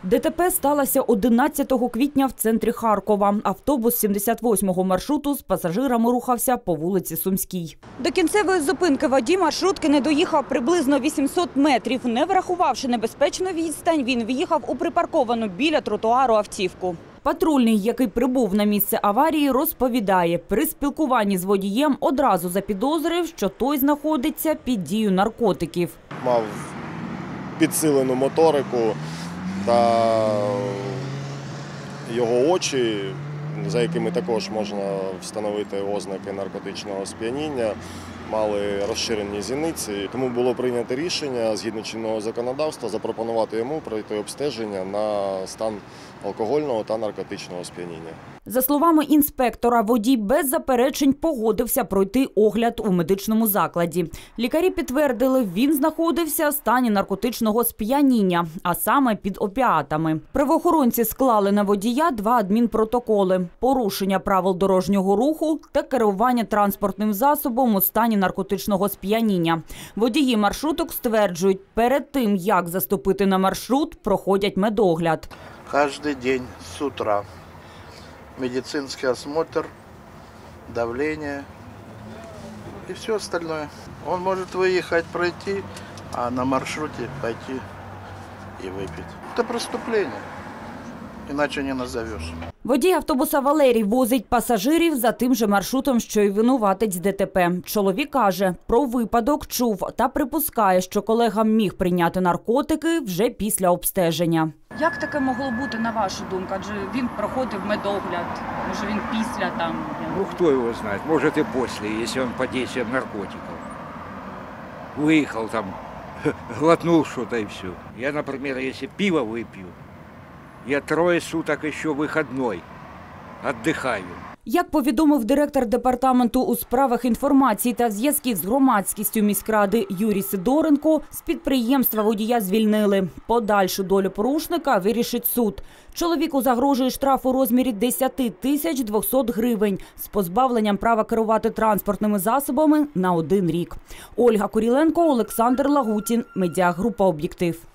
ДТП сталося 11 квітня в центрі Харкова. Автобус 78-го маршруту з пасажирами рухався по вулиці Сумській. До кінцевої зупинки водій маршрутки не доїхав приблизно 800 метрів. Не врахувавши небезпечну відстань, він в'їхав у припарковану біля тротуару автівку. Патрульний, який прибув на місце аварії, розповідає, при спілкуванні з водієм одразу запідозрив, що той знаходиться під дією наркотиків. Мав підсилену моторику та його очі, за якими також можна встановити ознаки наркотичного сп'яніння, мали розширені зіниці. Тому було прийнято рішення, згідно чинного законодавства, запропонувати йому пройти обстеження на стан алкогольного та наркотичного сп'яніння. За словами інспектора, водій без заперечень погодився пройти огляд у медичному закладі. Лікарі підтвердили, він знаходився в стані наркотичного сп'яніння, а саме під опіатами. Правоохоронці склали на водія 2 адмінпротоколи – порушення правил дорожнього руху та керування транспортним засобом у стані наркотичного сп'яніння. Водії маршруток стверджують, перед тим, як заступити на маршрут, проходять медогляд. Каждый день с утра медицинский осмотр, давление и все остальное. Он может выехать, пройти, а на маршруте пойти и выпить. Это преступление, иначе не назовешь. Водій автобуса Валерій возить пасажирів за тим же маршрутом, що й винуватець ДТП. Чоловік каже, про випадок чув та припускає, що колега міг прийняти наркотики вже після обстеження. Як таке могло бути, на вашу думку? Адже він проходив медогляд, може він після там? Ну, кто его знает, может и после, если он под действием наркотиков. Выехал там, глотнул что-то и все. Я, например, если пиво выпью, я 3 суток еще выходной, отдыхаю. Як повідомив директор департаменту у справах інформації та зв'язків з громадськістю міськради Юрій Сидоренко, з підприємства водія звільнили. Подальшу долю порушника вирішить суд. Чоловіку загрожує штраф у розмірі 10 200 гривень з позбавленням права керувати транспортними засобами на 1 рік. Ольга Куріленко, Олександр Лагутін, медіагрупа «Об'єктив».